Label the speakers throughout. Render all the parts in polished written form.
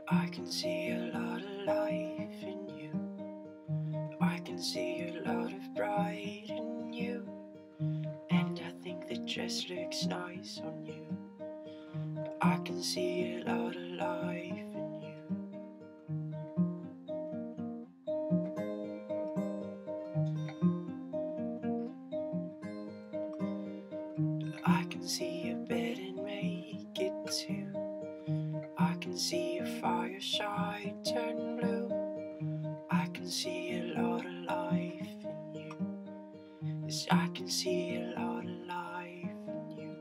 Speaker 1: I can see a lot of life in you. I can see a lot of pride in you. And I think the dress looks nice on you. I can see a lot of life in you. I can see a bed and make it too. I can see a fireside turn blue. I can see a lot of life in you. Yes, I can see a lot of life in you.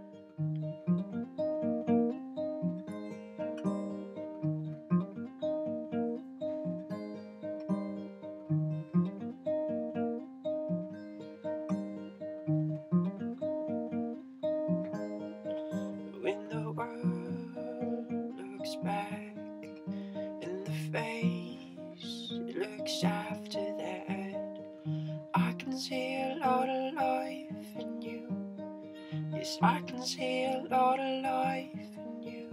Speaker 1: When the world looks back in the face, it looks after that. I can see a lot of life in you. Yes, I can see a lot of life in you.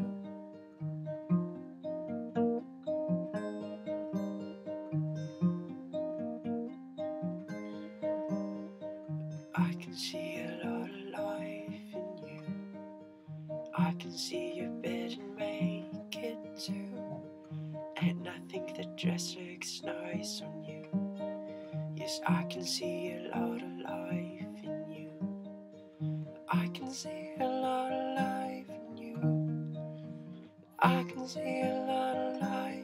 Speaker 1: I can see a lot of life in you. I can see your bed and make it too. And I think the dress looks nice on you. Yes, I can see a lot of life in you. I can see a lot of life in you. I can see a lot of life.